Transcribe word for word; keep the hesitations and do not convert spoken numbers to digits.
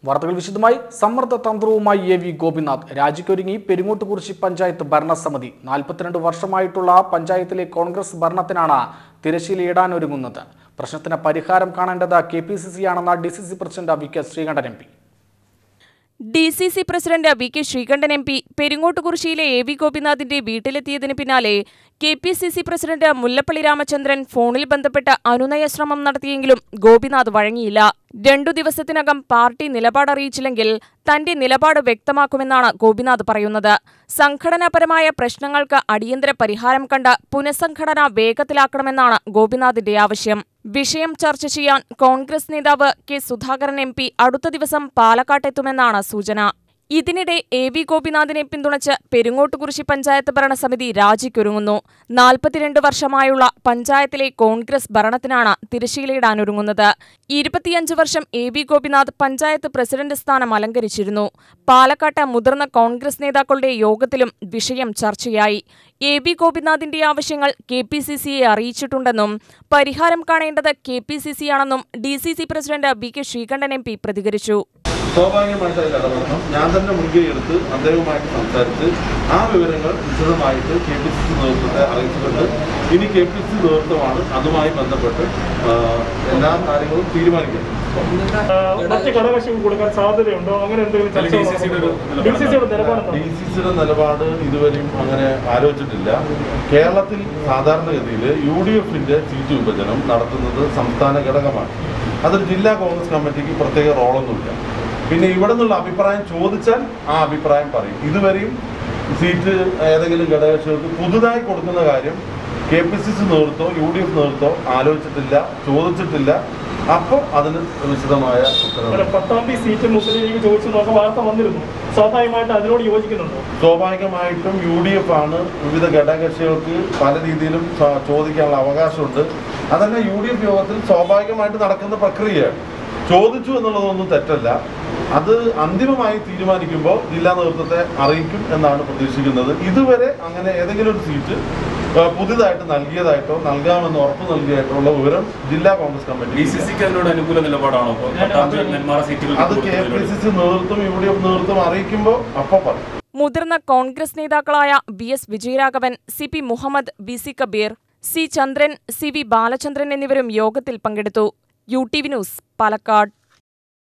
വാർത്തകൾ വിശദമായി. സമ്മർദ്ദ തന്ത്രവുമായി എ വി ഗോപിനാഥ് രാജിക്കൊരുങ്ങി പെരിങ്ങോട്ടുകുറിശി പഞ്ചായത്ത് ഭരണസമിതി. നാൽപ്പത്തിരണ്ട് വർഷമായിട്ടുള്ള പഞ്ചായത്തിലെ കോൺഗ്രസ് ഭരണത്തിനാണ് തിരശ്ശീലയിടാനൊരുങ്ങുന്നത്. പ്രശ്നത്തിന് പരിഹാരം കാണേണ്ടത് കെ പി സി സി ആണെന്ന് D C C president V K Sreekandan M P. D C C president V K Sreekandan M P പെരിങ്ങോട്ടുകുറിശിയിലെ എ വി ഗോപിനാഥിന്റെ വീട്ടിലെത്തിയതിന് പിന്നാലെ K P C C president Mullappally Ramachandran ഫോണിൽ ബന്ധപ്പെട്ട് അനുനയ ശ്രമം നടത്തിയെങ്കിലും ഗോപിനാഥ് വഴങ്ങിയില്ല. രണ്ടു ദിവസത്തിനകം പാർട്ടി നിലപാടറിയിച്ചില്ലെങ്കിൽ തന്റെ നിലപാട് വ്യക്തമാക്കുമെന്നാണ് ഗോപിനാഥ് പറയുന്നത്. സംഘടനാപരമായ പ്രശ്നങ്ങൾക്ക് അടിയന്തര പരിഹാരം കണ്ട് പുനഃസംഘടന വേഗത്തിലാക്കണമെന്നാണ് ഗോപിനാഥിന്റെ ആവശ്യം. വിഷയം ചർച്ച ചെയ്യാൻ കോൺഗ്രസ് നേതാവ് കെ സുധാകരൻ എം പി അടുത്ത ദിവസം പാലക്കാട്ടെത്തുമെന്നാണ് സൂചന. ഇതിനിടെ എ വി ഗോപിനാഥിനെ പിന്തുണച്ച് പെരിങ്ങോട്ടുകുറിശി പഞ്ചായത്ത് ഭരണസമിതി രാജിക്കൊരുങ്ങുന്നു. നാൽപ്പത്തിരണ്ട് വർഷമായുള്ള പഞ്ചായത്തിലെ കോൺഗ്രസ് ഭരണത്തിനാണ് തിരശ്ശീലയിടാനൊരുങ്ങുന്നത്. ഇരുപത്തിയഞ്ച് വർഷം A V Gopinath panchayat president സ്ഥാനം അലങ്കരിച്ചിരുന്നു. പാലക്കാട്ട് മുതിർന്ന കോൺഗ്രസ് നേതാക്കളുടെ യോഗത്തിലും വിഷയം ചർച്ചയായി. എ വി ഗോപിനാഥിന്റെ ആവശ്യങ്ങൾ കെ പി സി സിയെ അറിയിച്ചിട്ടുണ്ടെന്നും പരിഹാരം കാണേണ്ടത് കെ പി സി സി ആണെന്നും D C C president V K Sreekandan M P പ്രതികരിച്ചു. സ്വാഭാവികമായിട്ട് അതിൽ ഇടപെടണം. ഞാൻ തന്നെ മുൻകൈ എടുത്ത് അദ്ദേഹവുമായിട്ട് സംസാരിച്ച് ആ വിവരങ്ങൾ വിശദമായിട്ട് കെ പി സി സി നേതൃത്വത്തെ അറിയിച്ചിട്ടുണ്ട്. ഇനി കെ പി സി സി നേതൃത്വമാണ് അതുമായി ബന്ധപ്പെട്ട് എല്ലാ കാര്യങ്ങളും തീരുമാനിക്കുന്നത്. മറ്റ് ഘടകകക്ഷികൾ കൊടുക്കാൻ സാധ്യതയുണ്ടോ? അങ്ങനെ എന്തെങ്കിലും ഡി സി സിയുടെ നിലപാട് ഇതുവരെയും അങ്ങനെ ആലോചിച്ചിട്ടില്ല. കേരളത്തിൽ സാധാരണഗതിയിൽ യു ഡി എഫിന്റെ സീറ്റ് വിഭജനം നടത്തുന്നത് സംസ്ഥാന ഘടകമാണ്. അതൊരു ജില്ലാ കോൺഗ്രസ് കമ്മിറ്റിക്ക് പ്രത്യേക റോളൊന്നുമില്ല. പിന്നെ ഇവിടെ നിന്നുള്ള അഭിപ്രായം ചോദിച്ചാൽ ആ അഭിപ്രായം പറയും. ഇതുവരെയും സീറ്റ് ഏതെങ്കിലും ഘടകകക്ഷികൾക്ക് പുതുതായി കൊടുക്കുന്ന കാര്യം കെ പി സി സി നേതൃത്വം യു ഡി എഫ് നേതൃത്വം ആലോചിച്ചിട്ടില്ല, ചോദിച്ചിട്ടില്ല. അപ്പോൾ അതിന് വിശദമായ ഉത്തരവ്. പത്താം തീയതി സീറ്റ് മുസ്ലിം ലീഗ് ചോദിച്ചു നോക്കാൻ വാർത്ത വന്നിരുന്നു. സ്വാഭാവികമായിട്ട് അതിനോട് യോജിക്കുന്നുണ്ടോ? സ്വാഭാവികമായിട്ടും യു ഡി എഫ് ആണ്. വിവിധ ഘടകകക്ഷികൾക്ക് പല രീതിയിലും ചോദിക്കാനുള്ള അവകാശമുണ്ട്. അതന്നെ യു ഡി എഫ് യോഗത്തിൽ സ്വാഭാവികമായിട്ട് നടക്കുന്ന പ്രക്രിയയാണ്. ചോദിച്ചു എന്നുള്ളതൊന്നും തെറ്റല്ല. അത് അന്തിമമായി തീരുമാനിക്കുമ്പോൾ ജില്ലാ നേതൃത്വത്തെ അറിയിക്കും എന്നാണ് പ്രതീക്ഷിക്കുന്നത്. ഇതുവരെ അങ്ങനെ ഏതെങ്കിലും ഒരു സീറ്റ് പുതിയതായിട്ട് നൽകിയതായിട്ടോ നൽകാമെന്ന് ഉറപ്പ് നൽകിയായിട്ടുള്ള വിവരം ജില്ലാ കോൺഗ്രസ് കമ്മിറ്റി അത് കെ പി സി സി നേതൃത്വം യു ഡി എഫ് നേതൃത്വം അറിയിക്കുമ്പോൾ അപ്പോൾ പറയും. മുതിർന്ന കോൺഗ്രസ് നേതാക്കളായ V S Vijayaraghavan, C P Muhammad, V C Kabeer, C Chandran, C V Balachandran എന്നിവരും യോഗത്തിൽ പങ്കെടുത്തു. U T V news, Palakkad.